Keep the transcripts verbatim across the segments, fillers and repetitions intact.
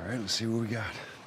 All right, let's see what we got.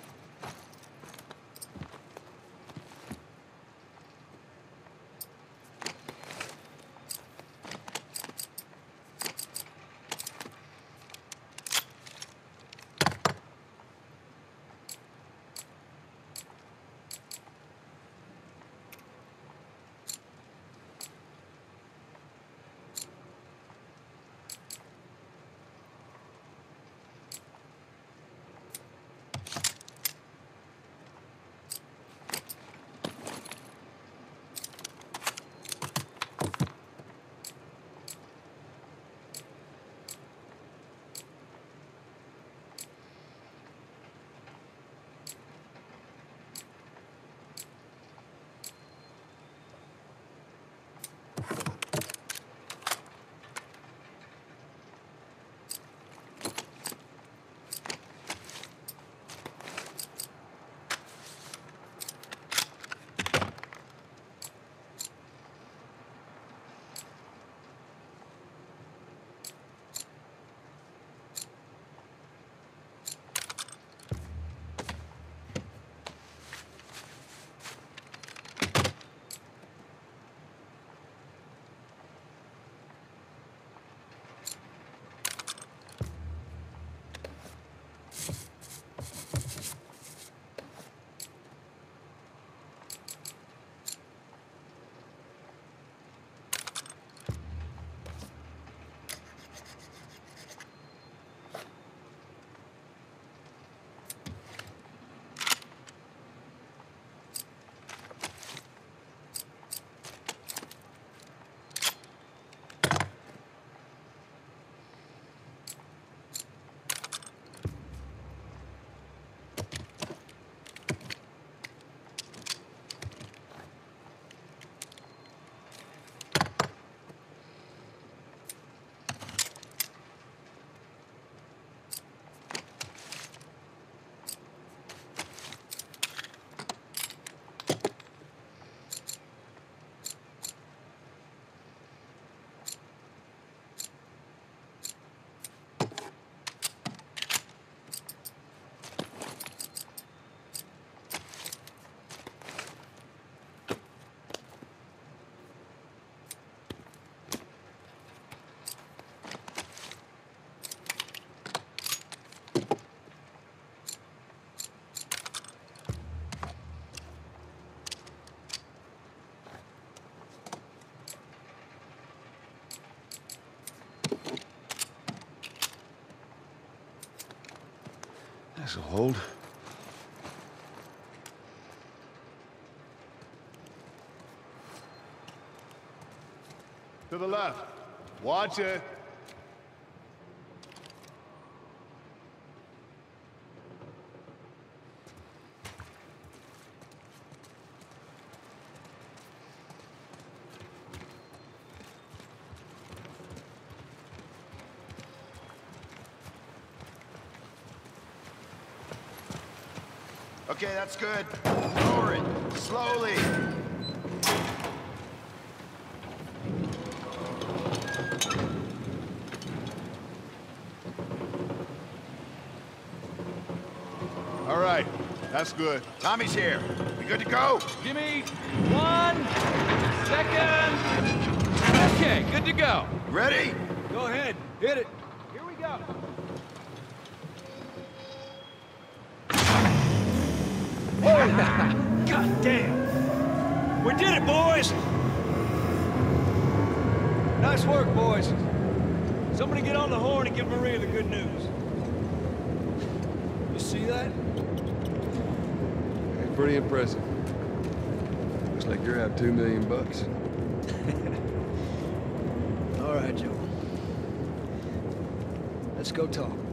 This'll hold. To the left. Watch it. Okay, that's good. Lower it. Slowly. All right, that's good. Tommy's here. You good to go? Give me one second. Okay, good to go. Ready? Go ahead, hit it. Here we go. God damn! We did it, boys! Nice work, boys. Somebody get on the horn and give Maria the good news. You see that? Hey, pretty impressive. Looks like you're out two million bucks. All right, Joe. Let's go talk.